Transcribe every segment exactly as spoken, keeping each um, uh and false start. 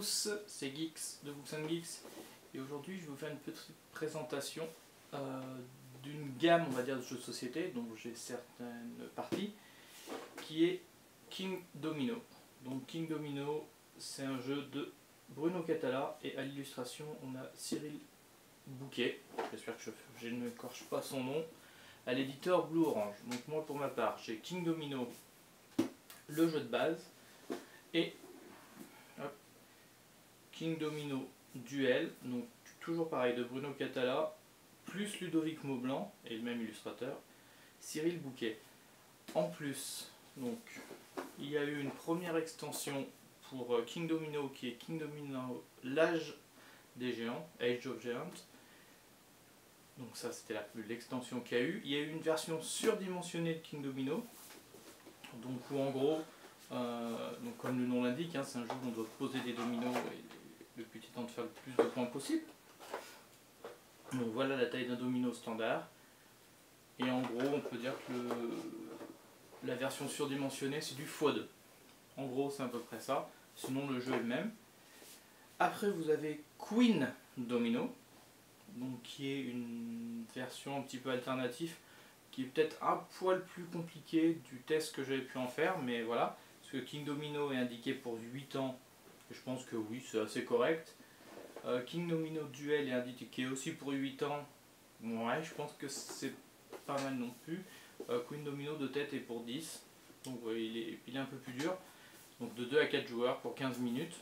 tous, c'est Geeks de Books and Geeks et aujourd'hui je vais vous faire une petite présentation euh, d'une gamme, on va dire, de jeux de société dont j'ai certaines parties, qui est King Domino. Donc King Domino, c'est un jeu de Bruno Cathala et à l'illustration on a Cyril Bouquet, j'espère que je, je ne m'écorche pas son nom, à l'éditeur Blue Orange. Donc moi pour ma part j'ai King Domino, le jeu de base, et hop, King Domino Duel, donc toujours pareil de Bruno Cathala, plus Ludovic Maublanc et le même illustrateur, Cyril Bouquet. En plus, donc il y a eu une première extension pour King Domino qui est King Domino l'âge des géants, Age of Giants. Donc ça c'était l'extension qu'il y a eu. Il y a eu une version surdimensionnée de King Domino, donc où en gros, euh, donc comme le nom l'indique, hein, c'est un jeu où on doit poser des dominos et le but étant de faire le plus de points possible. Donc voilà la taille d'un domino standard. Et en gros on peut dire que le, la version surdimensionnée c'est du fois deux. En gros c'est à peu près ça, sinon le jeu est le même. Après vous avez Queen Domino, donc qui est une version un petit peu alternative, qui est peut-être un poil plus compliqué du test que j'avais pu en faire, mais voilà, parce que King Domino est indiqué pour huit ans, et je pense que oui, c'est assez correct. Euh, King Domino Duel est indiqué aussi pour huit ans, ouais, je pense que c'est pas mal non plus. Euh, Queen Domino de tête est pour dix, donc ouais, il, est, il est un peu plus dur, donc de deux à quatre joueurs pour quinze minutes.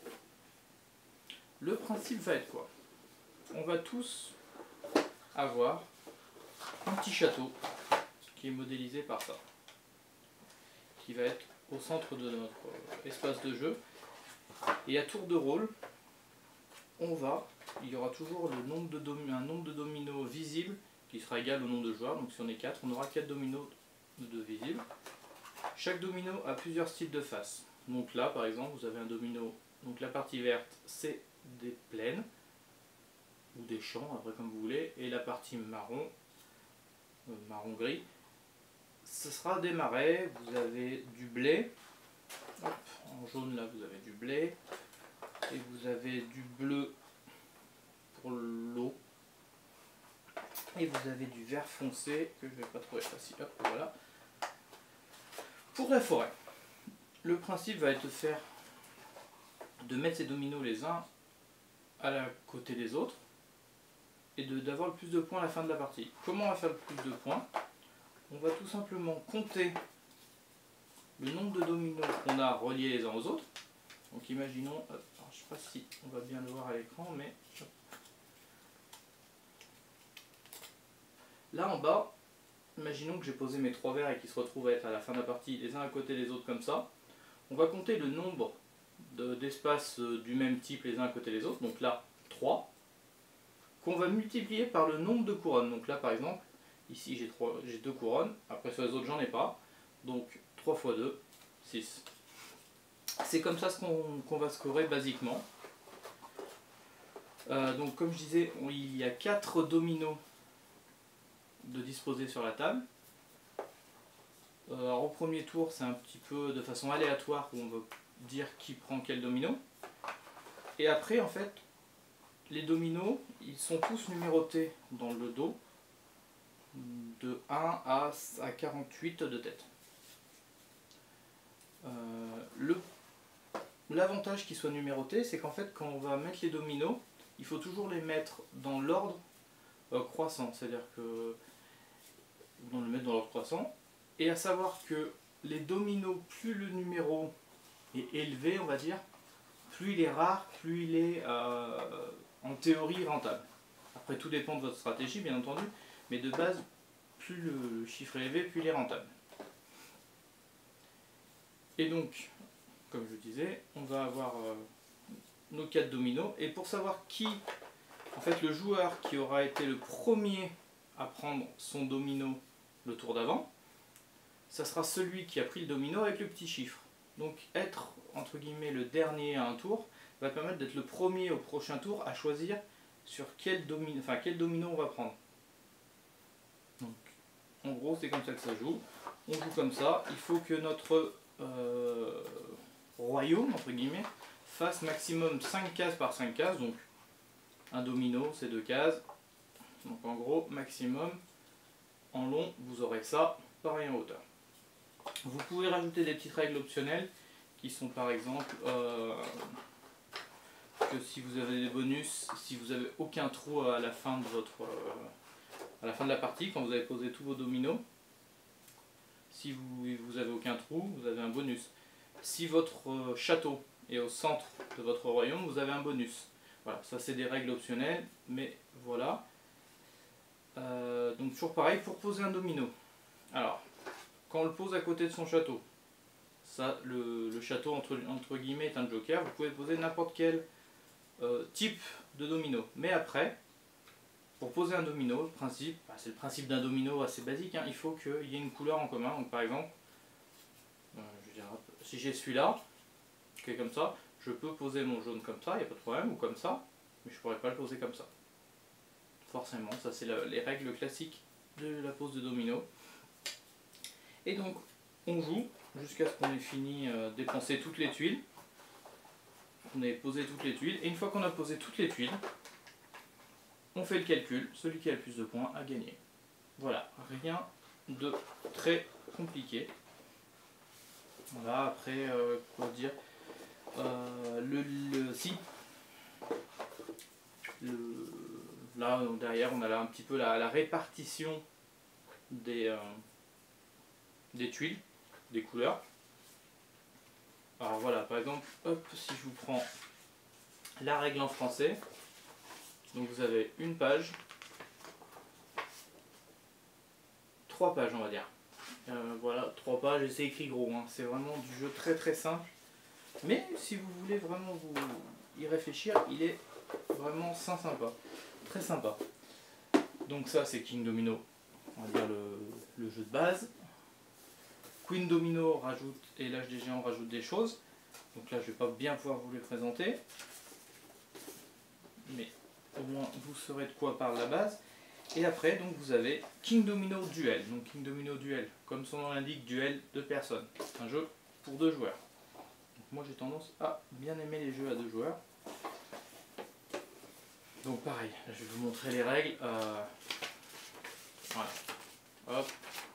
Le principe va être quoi? On va tous avoir un petit château qui est modélisé par ça, qui va être au centre de notre espace de jeu, et à tour de rôle on va, il y aura toujours le nombre de domi- un nombre de dominos visibles qui sera égal au nombre de joueurs. Donc si on est quatre, on aura quatre dominos de visibles. Chaque domino a plusieurs styles de face. Donc là par exemple vous avez un domino, donc la partie verte c'est des plaines ou des champs, après comme vous voulez, et la partie marron, euh, marron gris, ce sera des marais. Vous avez du blé. Hop, en jaune là vous avez du blé, et vous avez du bleu pour l'eau, et vous avez du vert foncé que je ne vais pas trouver facile. Hop, voilà. Pour la forêt, le principe va être de faire de mettre ces dominos les uns à la côté des autres et d'avoir le plus de points à la fin de la partie. Comment on va faire le plus de points? On va tout simplement compter le nombre de dominos qu'on a reliés les uns aux autres. Donc imaginons, hop, alors je ne sais pas si on va bien le voir à l'écran, mais hop. Là en bas, imaginons que j'ai posé mes trois verres et qu'ils se retrouvent à être à la fin de la partie les uns à côté des autres comme ça. On va compter le nombre d'espaces de, du même type les uns à côté des autres, donc là trois, qu'on va multiplier par le nombre de couronnes. Donc là par exemple, ici j'ai deux couronnes, après sur les autres j'en ai pas, donc trois fois deux, six. C'est comme ça qu'on qu'on va scorer basiquement. Euh, donc comme je disais, on, il y a quatre dominos de disposer sur la table. Euh, alors au premier tour c'est un petit peu de façon aléatoire où on va dire qui prend quel domino. Et après en fait les dominos ils sont tous numérotés dans le dos de un à quarante-huit de tête. Euh, le L'avantage qu'ils soient numérotés, c'est qu'en fait quand on va mettre les dominos, il faut toujours les mettre dans l'ordre euh, croissant, c'est-à-dire que on le met dans l'ordre croissant, et à savoir que les dominos, plus le numéro est élevé, on va dire, plus il est rare, plus il est euh, en théorie rentable. Après tout dépend de votre stratégie bien entendu, mais de base, plus le chiffre est élevé, plus il est rentable. Et donc, comme je disais, on va avoir euh, nos quatre dominos, et pour savoir qui, en fait le joueur qui aura été le premier à prendre son domino le tour d'avant, ça sera celui qui a pris le domino avec le petit chiffre. Donc être entre guillemets le dernier à un tour va permettre d'être le premier au prochain tour à choisir sur quel domino, enfin quel domino on va prendre. Donc en gros c'est comme ça que ça joue. On joue comme ça. Il faut que notre euh, royaume entre guillemets fasse maximum cinq cases par cinq cases, donc un domino c'est deux cases, donc en gros maximum en long vous aurez ça, pareil en hauteur. Vous pouvez rajouter des petites règles optionnelles qui sont par exemple euh, que si vous avez des bonus, si vous avez aucun trou à la fin de votre euh, à la fin de la partie, quand vous avez posé tous vos dominos, si vous, vous avez aucun trou, vous avez un bonus. Si votre euh, château est au centre de votre royaume, vous avez un bonus. Voilà, ça c'est des règles optionnelles, mais voilà. Euh, donc toujours pareil pour poser un domino. Alors, quand on le pose à côté de son château, ça, le, le château entre, entre guillemets est un joker, vous pouvez poser n'importe quel euh, type de domino. Mais après, pour poser un domino, le principe, bah, c'est le principe d'un domino assez basique, hein, il faut qu'il y ait une couleur en commun. Donc par exemple, euh, je veux dire, si j'ai celui-là, qui est comme ça, je peux poser mon jaune comme ça, il n'y a pas de problème, ou comme ça, mais je ne pourrais pas le poser comme ça. Forcément, ça c'est les règles classiques de la pose de domino. Et donc, on joue jusqu'à ce qu'on ait fini euh, dépenser toutes les tuiles. On ait posé toutes les tuiles, et une fois qu'on a posé toutes les tuiles, on fait le calcul, celui qui a le plus de points a gagné. Voilà, rien de très compliqué. Voilà, après, euh, quoi dire, euh, le, le si, le, là derrière on a là un petit peu la, la répartition des, euh, des tuiles, des couleurs. Alors voilà, par exemple, hop, si je vous prends la règle en français, donc vous avez une page, trois pages on va dire. Euh, voilà, trois pages et c'est écrit gros, hein. C'est vraiment du jeu très très simple. Mais si vous voulez vraiment vous y réfléchir, il est vraiment sin sympa, très sympa. Donc ça c'est King Domino, on va dire le, le jeu de base. Queen Domino rajoute, et l'âge des géants rajoute des choses. Donc là je vais pas bien pouvoir vous les présenter. Mais au moins vous saurez de quoi parle la base. Et après donc vous avez King Domino Duel. Donc King Domino Duel, comme son nom l'indique, duel de personnes. Un jeu pour deux joueurs. Donc moi j'ai tendance à bien aimer les jeux à deux joueurs. Donc pareil, je vais vous montrer les règles. Euh, voilà. Hop.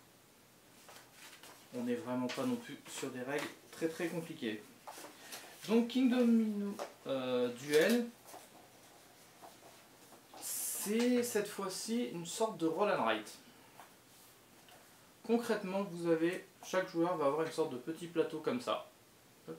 On n'est vraiment pas non plus sur des règles très très compliquées. Donc King Domino euh, Duel, c'est cette fois-ci une sorte de roll and write. Concrètement, vous avez, chaque joueur va avoir une sorte de petit plateau comme ça. Hop.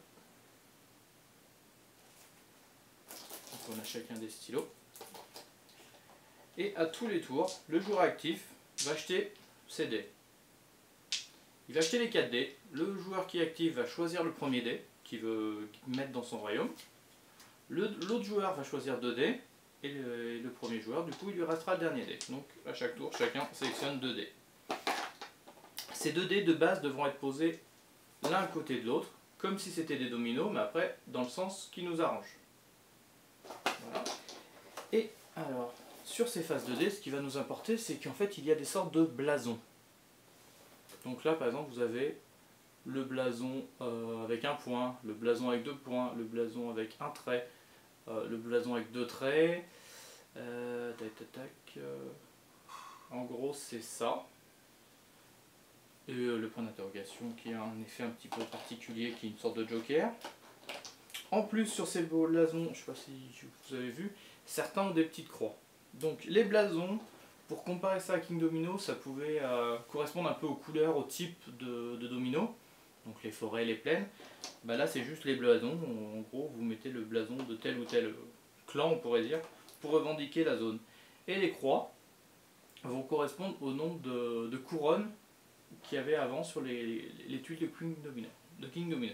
Donc on a chacun des stylos. Et à tous les tours, le joueur actif va acheter ses dés. Il va acheter les quatre dés. Le joueur qui est actif va choisir le premier dé qu'il veut mettre dans son royaume. L'autre joueur va choisir deux dés. Et le, et le premier joueur, du coup, il lui restera le dernier dé. Donc à chaque tour, chacun sélectionne deux dés. Ces deux dés de base devront être posés l'un à côté de l'autre, comme si c'était des dominos, mais après dans le sens qui nous arrange. Voilà. Et alors, sur ces faces de dés, ce qui va nous importer, c'est qu'en fait, il y a des sortes de blasons. Donc là, par exemple, vous avez le blason euh, avec un point, le blason avec deux points, le blason avec un trait, euh, le blason avec deux traits. Euh, tac, tac, tac, euh, en gros, c'est ça. Et euh, le point d'interrogation qui a un effet un petit peu particulier, qui est une sorte de joker. En plus, sur ces blasons, je ne sais pas si vous avez vu, certains ont des petites croix. Donc les blasons, pour comparer ça à King Domino, ça pouvait euh, correspondre un peu aux couleurs, au type de, de domino. Donc les forêts, les plaines. Bah là c'est juste les blasons, en gros vous mettez le blason de tel ou tel clan on pourrait dire, pour revendiquer la zone. Et les croix vont correspondre au nombre de, de couronnes qu'il y avait avant sur les, les, les tuiles de King Domino. De King Domino.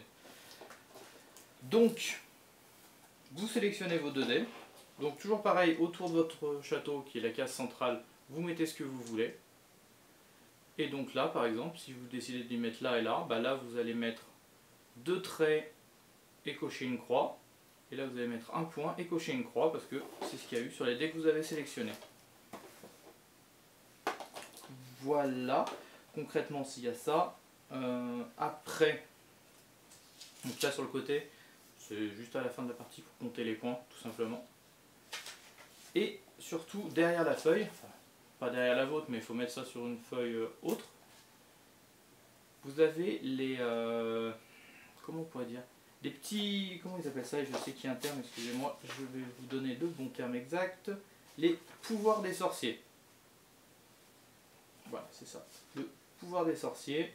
Donc vous sélectionnez vos deux dés. Donc toujours pareil, autour de votre château qui est la case centrale, vous mettez ce que vous voulez. Et donc là par exemple, si vous décidez de les mettre là et là, bah là vous allez mettre deux traits et cocher une croix. Et là vous allez mettre un point et cocher une croix parce que c'est ce qu'il y a eu sur les dés que vous avez sélectionnés. Voilà, concrètement s'il y a ça. Euh, après, donc là sur le côté, c'est juste à la fin de la partie pour compter les points, tout simplement. Et surtout, derrière la feuille, enfin, pas derrière la vôtre, mais il faut mettre ça sur une feuille euh, autre, vous avez les... Euh, comment on pourrait dire, des petits... Comment ils appellent ça? Je sais qu'il y a un terme, excusez-moi, je vais vous donner le bon terme exact. Les pouvoirs des sorciers. Voilà, c'est ça. Le pouvoir des sorciers.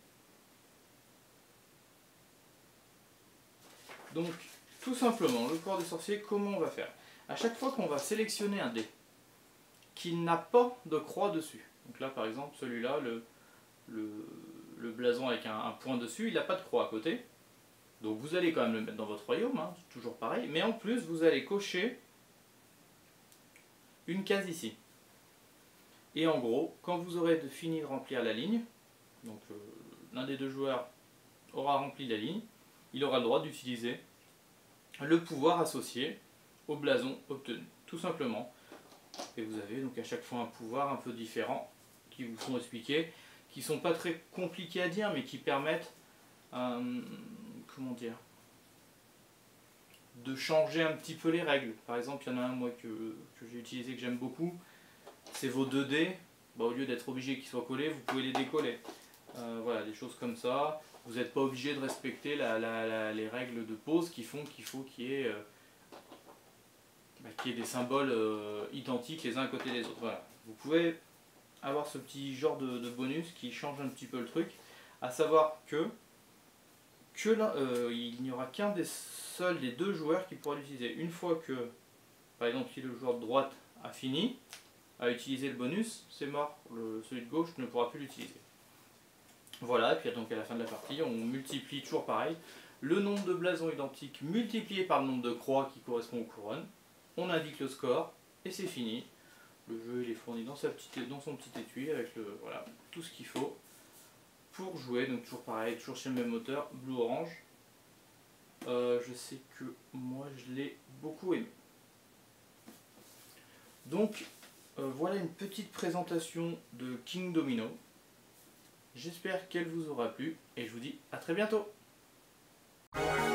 Donc, tout simplement, le pouvoir des sorciers, comment on va faire? À chaque fois qu'on va sélectionner un dé qui n'a pas de croix dessus, donc là par exemple celui-là, le, le, le blason avec un, un point dessus, il n'a pas de croix à côté, donc vous allez quand même le mettre dans votre royaume, hein, c'est toujours pareil, mais en plus vous allez cocher une case ici. Et en gros, quand vous aurez fini de remplir la ligne, donc euh, l'un des deux joueurs aura rempli la ligne, il aura le droit d'utiliser le pouvoir associé au blason obtenu, tout simplement. Et vous avez donc à chaque fois un pouvoir un peu différent qui vous sont expliqués, qui sont pas très compliqués à dire, mais qui permettent, euh, comment dire, de changer un petit peu les règles. Par exemple, il y en a un moi que, que j'ai utilisé, que j'aime beaucoup, c'est vos deux dés. Bah, au lieu d'être obligé qu'ils soient collés, vous pouvez les décoller. Euh, voilà, des choses comme ça. Vous n'êtes pas obligé de respecter la, la, la, les règles de pose qui font qu'il faut qu'il y ait... Euh, bah, qu'il y ait des symboles euh, identiques les uns à côté des autres. Voilà. Vous pouvez avoir ce petit genre de, de bonus qui change un petit peu le truc, à savoir que, que là, euh, il n'y aura qu'un des seuls des deux joueurs qui pourra l'utiliser. Une fois que, par exemple, si le joueur de droite a fini à utiliser le bonus, c'est mort, le, celui de gauche ne pourra plus l'utiliser. Voilà, et puis donc à la fin de la partie, on multiplie toujours pareil, le nombre de blasons identiques multiplié par le nombre de croix qui correspond aux couronnes. On indique le score et c'est fini. Le jeu il est fourni dans, sa petite, dans son petit étui avec le, voilà, tout ce qu'il faut pour jouer. Donc toujours pareil, toujours chez le même auteur, Blue Orange. Euh, je sais que moi je l'ai beaucoup aimé. Donc euh, voilà une petite présentation de King Domino. J'espère qu'elle vous aura plu et je vous dis à très bientôt.